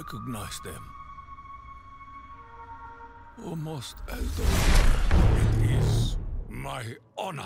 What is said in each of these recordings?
recognize them. Almost as though it is my honor.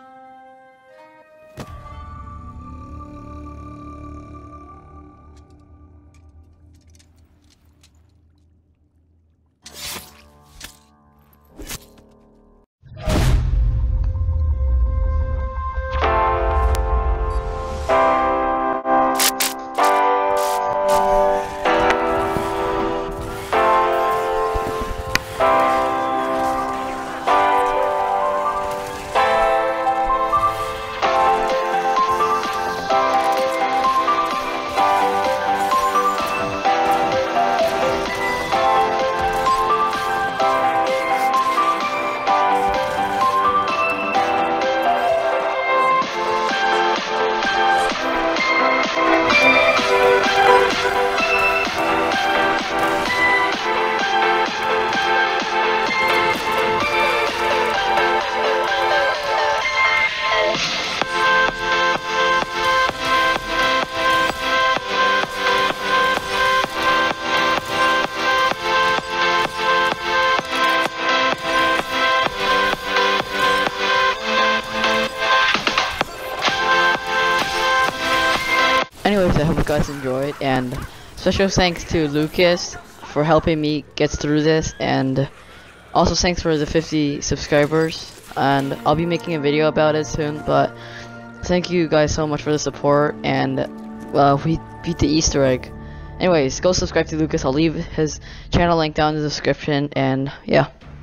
Anyways, I hope you guys enjoyed, and special thanks to Lucas for helping me get through this, and also thanks for the 50 subscribers, and I'll be making a video about it soon. But thank you guys so much for the support, and we beat the Easter egg. Anyways, go subscribe to Lucas. I'll leave his channel link down in the description, and yeah.